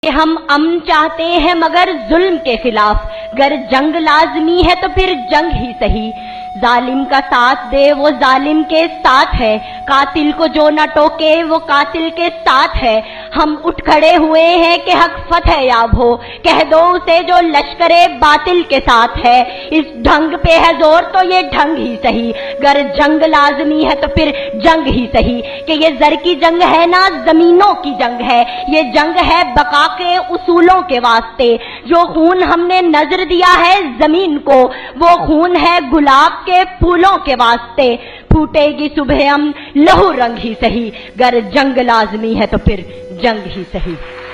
कि हम अमन चाहते हैं मगर जुल्म के खिलाफ। अगर जंग लाजमी है तो फिर जंग ही सही। जालिम का साथ दे वो जालिम के साथ है, कातिल को जो न टोके वो कातिल के साथ है। हम उठ खड़े हुए हैं कि हक फतह याब हो, कह दो उसे जो लश्करे बातिल के साथ है। इस ढंग पे है जोर तो ये ढंग ही सही, अगर जंग लाजमी है तो फिर जंग ही सही। कि ये जर की जंग है ना जमीनों की जंग है, ये जंग है बका के उसूलों के वास्ते। जो खून हमने नजर दिया है जमीन को, वो खून है गुलाब के फूलों के वास्ते। फूटेगी सुबह हम लहू रंग ही सही, अगर जंग लाजमी है तो फिर जंग ही सही।